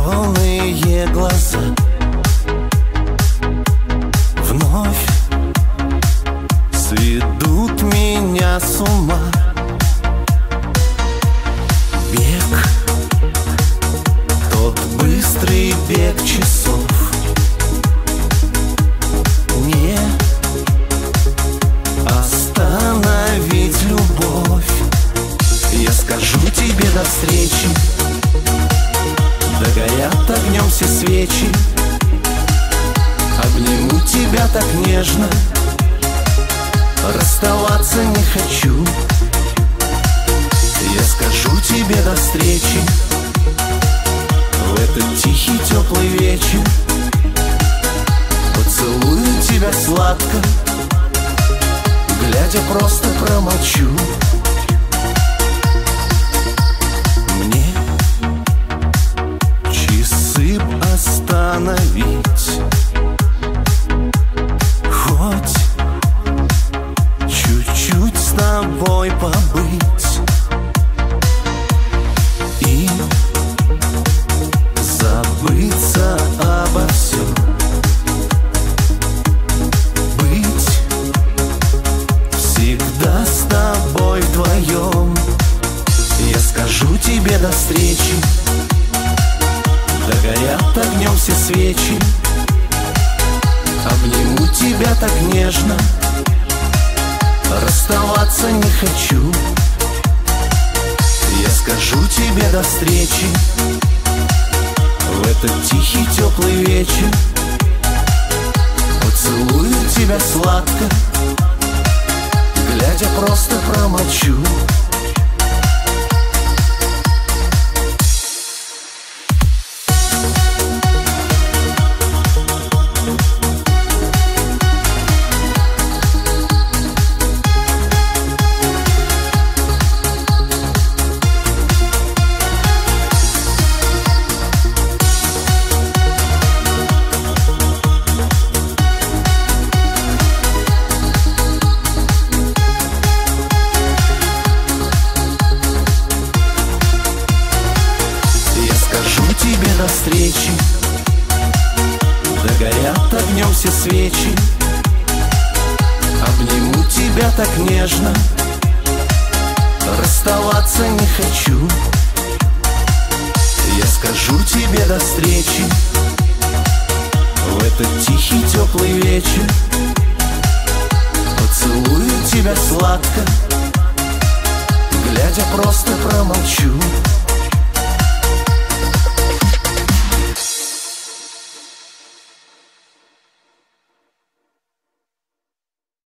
зеленые глаза вновь сведут меня с ума. Бег, тот быстрый бег часов, не остановить любовь. Я скажу тебе до встречи, догорят огнем все свечи. Обниму тебя так нежно, расставаться не хочу. Я скажу тебе до встречи в этот тихий теплый вечер. Поцелую тебя сладко, глядя просто промолчу. Мне часы б остановить, хоть чуть-чуть с тобой побыть и забыться обо всем. Быть всегда с тобой вдвоем. Я скажу тебе до встречи, догорят огнем все свечи. Обниму тебя так нежно, расставаться не хочу. Я скажу тебе до встречи в этот тихий теплый вечер. Поцелую тебя сладко, глядя просто промолчу. Тебе до встречи, догорят огнем все свечи. Обниму тебя так нежно, расставаться не хочу. Я скажу тебе до встречи в этот тихий теплый вечер. Поцелую тебя сладко, глядя просто промолчу.